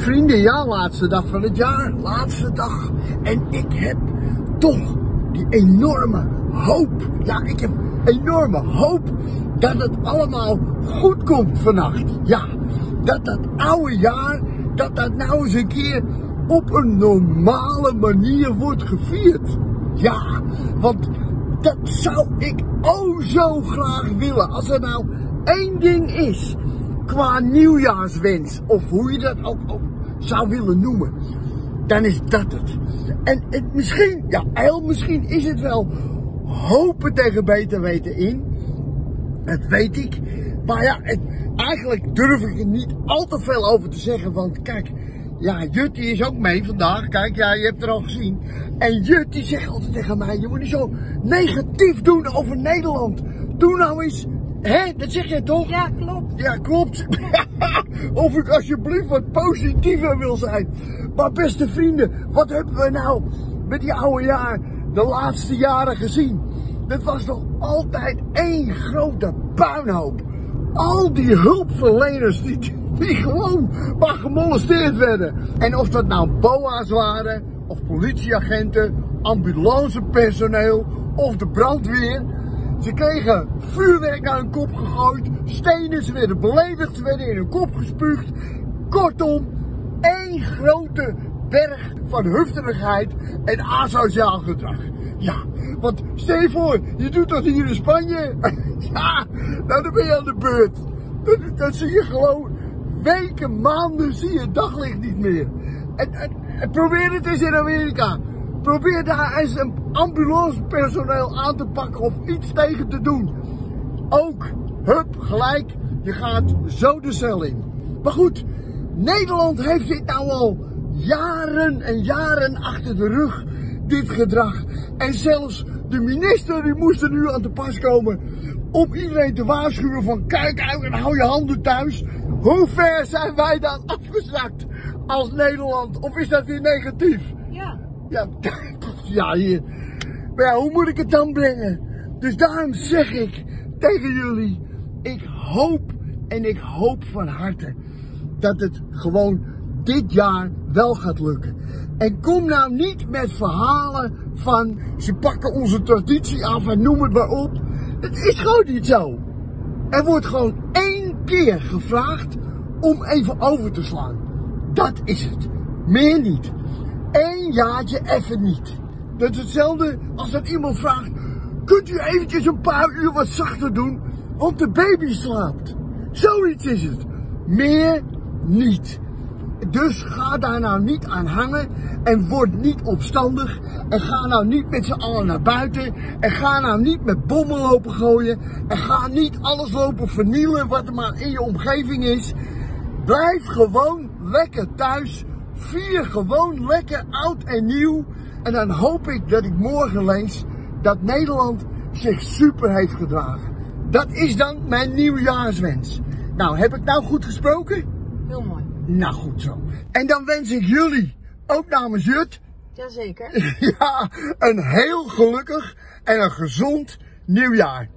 vrienden, ja, laatste dag van het jaar, laatste dag. En ik heb toch die enorme hoop. Ja, ik heb enorme hoop dat het allemaal goed komt vannacht. Ja, dat oude jaar, dat nou eens een keer op een normale manier wordt gevierd. Ja, want dat zou ik zo graag willen. Als er nou één ding is qua nieuwjaarswens, of hoe je dat ook zou willen noemen, dan is dat het. En misschien, ja, heel misschien is het wel hopen tegen beter weten in. Dat weet ik. Maar ja, eigenlijk durf ik er niet al te veel over te zeggen. Want kijk, ja, Jut die is ook mee vandaag. Kijk, ja, je hebt er al gezien. En Jut die zegt altijd tegen mij, je moet niet zo negatief doen over Nederland. Doe nou eens, hè, dat zeg jij toch? Ja, klopt. Ja, klopt. Of ik alsjeblieft wat positiever wil zijn. Maar beste vrienden, wat hebben we nou met die oude jaar de laatste jaren gezien? Dat was toch altijd één grote puinhoop. Al die hulpverleners die gewoon maar gemolesteerd werden. En of dat nou BOA's waren, of politieagenten, ambulancepersoneel, of de brandweer. Ze kregen vuurwerk aan hun kop gegooid, stenen, ze werden beledigd, ze werden in hun kop gespuugd. Kortom, één grote berg van hufterigheid en asociaal gedrag. Ja, want stel je voor, je doet dat hier in Spanje. Ja, nou dan ben je aan de beurt. Dan zie je gewoon weken, maanden, zie je het daglicht niet meer. En probeer het eens in Amerika. Probeer daar eens een ambulancepersoneel aan te pakken of iets tegen te doen. Ook, hup, gelijk, je gaat zo de cel in. Maar goed, Nederland heeft dit nou al jaren en jaren achter de rug, dit gedrag. En zelfs de minister die moest er nu aan te pas komen om iedereen te waarschuwen van kijk uit en hou je handen thuis. Hoe ver zijn wij dan afgezakt als Nederland? Of is dat weer negatief? Ja. Ja, hier. Maar ja, hoe moet ik het dan brengen? Dus daarom zeg ik tegen jullie, ik hoop en ik hoop van harte dat het gewoon dit jaar wel gaat lukken. En kom nou niet met verhalen van ze pakken onze traditie af en noem het maar op. Het is gewoon niet zo. Er wordt gewoon één keer gevraagd om even over te slaan. Dat is het. Meer niet. Eén jaartje even niet. Dat is hetzelfde als dat iemand vraagt, kunt u eventjes een paar uur wat zachter doen, want de baby slaapt. Zoiets is het. Meer niet. Dus ga daar nou niet aan hangen en word niet opstandig en ga nou niet met z'n allen naar buiten en ga nou niet met bommen lopen gooien en ga niet alles lopen vernielen wat er maar in je omgeving is. Blijf gewoon lekker thuis, vier gewoon lekker oud en nieuw en dan hoop ik dat ik morgen lees dat Nederland zich super heeft gedragen. Dat is dan mijn nieuwjaarswens. Nou, heb ik nou goed gesproken? Heel mooi. Nou goed zo. En dan wens ik jullie, ook namens Jut, Jazeker. ja, een heel gelukkig en een gezond nieuwjaar.